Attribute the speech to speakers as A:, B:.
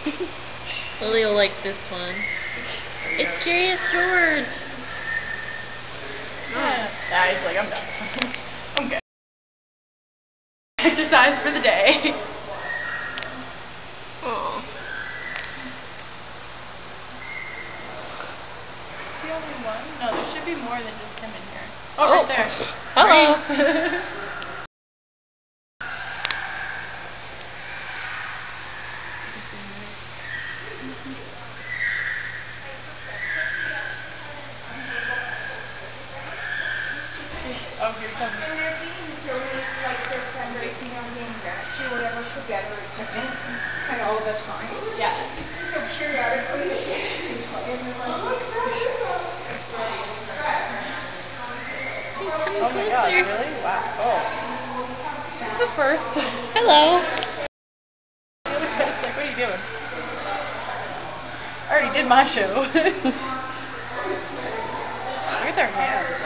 A: Lily will like this one. It's Curious George.
B: Yeah, he's like, I'm done. I'm good. Exercise for the day.
A: Aww.
B: The only one? No, there should be more than just him in here. Oh, right there.
A: Hello.
B: Oh, here he comes.
C: And they're being donated like this and they're getting back to whatever for better equipment. And all the time.
B: Yeah.
C: So periodically
B: Oh my god, really? Wow. Oh. It's the first.
A: Hello.
B: It's like, what are you doing? I already did my show. Look at their hands.